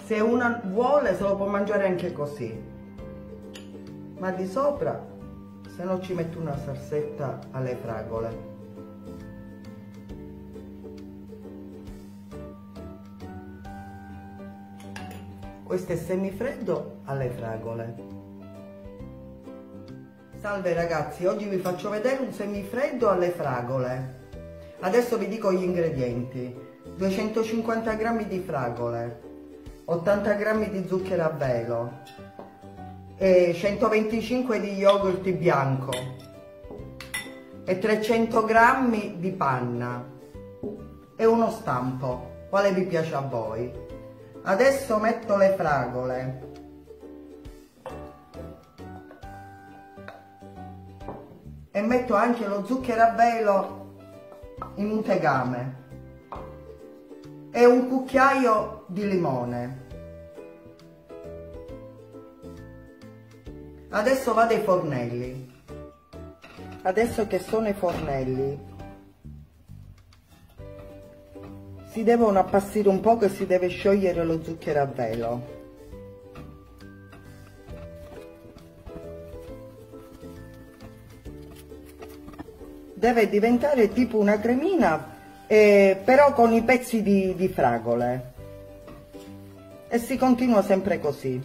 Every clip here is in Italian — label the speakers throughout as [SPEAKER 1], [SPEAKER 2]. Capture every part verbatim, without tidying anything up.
[SPEAKER 1] Se una vuole se lo può mangiare anche così, ma di sopra se no ci metto una salsetta alle fragole. Questo è semifreddo alle fragole. Salve ragazzi, oggi vi faccio vedere un semifreddo alle fragole. Adesso vi dico gli ingredienti: duecentocinquanta grammi di fragole, ottanta grammi di zucchero a velo, e centoventicinque di yogurt bianco e trecento grammi di panna e uno stampo, quale vi piace a voi. Adesso metto le fragole, e metto anche lo zucchero a velo in un tegame e un cucchiaio di limone. Adesso vado ai fornelli. Adesso che sono i fornelli, si devono appassire un po', che si deve sciogliere lo zucchero a velo. Deve diventare tipo una cremina, eh, però con i pezzi di, di fragole, e si continua sempre così.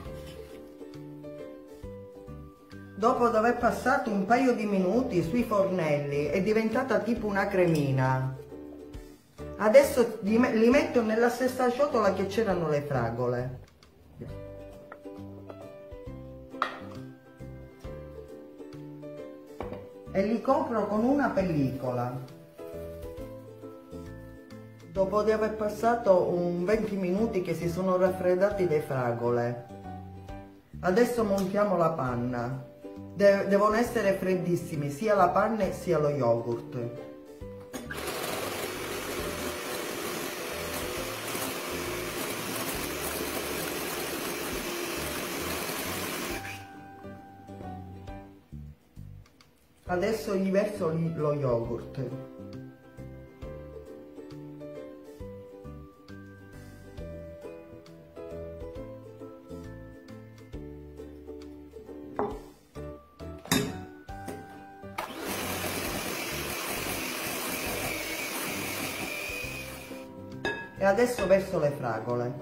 [SPEAKER 1] Dopo aver passato un paio di minuti sui fornelli è diventata tipo una cremina. Adesso li metto nella stessa ciotola che c'erano le fragole. E li copro con una pellicola. Dopo di aver passato un venti minuti che si sono raffreddati le fragole, adesso montiamo la panna. De- devono essere freddissimi sia la panna sia lo yogurt. Adesso gli verso lo yogurt. E adesso verso le fragole.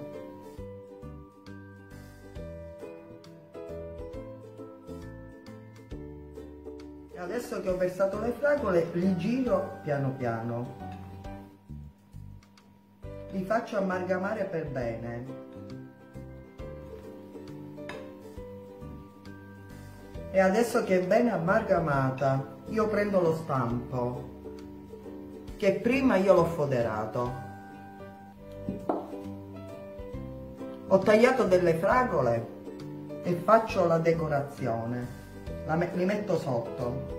[SPEAKER 1] Adesso che ho versato le fragole, li giro piano piano, li faccio amalgamare per bene. E adesso che è ben amalgamata, io prendo lo stampo, che prima io l'ho foderato. Ho tagliato delle fragole e faccio la decorazione, la me- li metto sotto.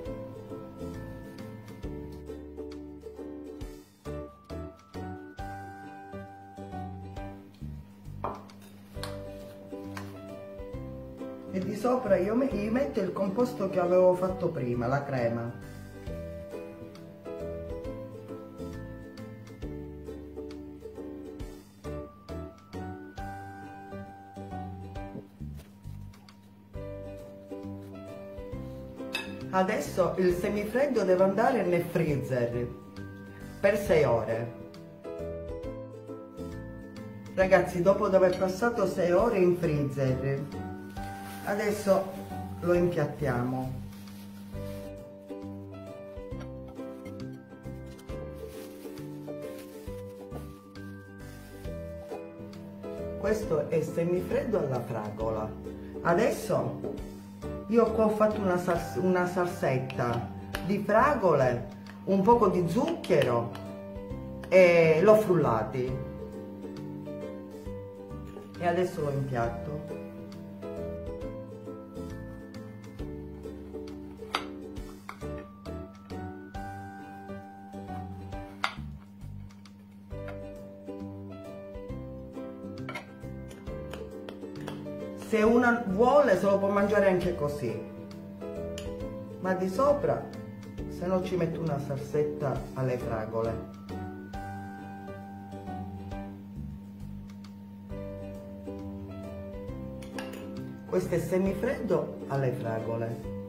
[SPEAKER 1] E di sopra io gli metto il composto che avevo fatto prima, la crema. Adesso il semifreddo deve andare nel freezer per sei ore. Ragazzi, dopo aver passato sei ore in freezer, adesso lo impiattiamo. Questo è semifreddo alla fragola. Adesso io qua ho fatto una, sals una salsetta di fragole, un poco di zucchero e l'ho frullati. E adesso lo impiatto. Se una vuole se lo può mangiare anche così, ma di sopra se no ci metto una salsetta alle fragole. Questo è semifreddo alle fragole.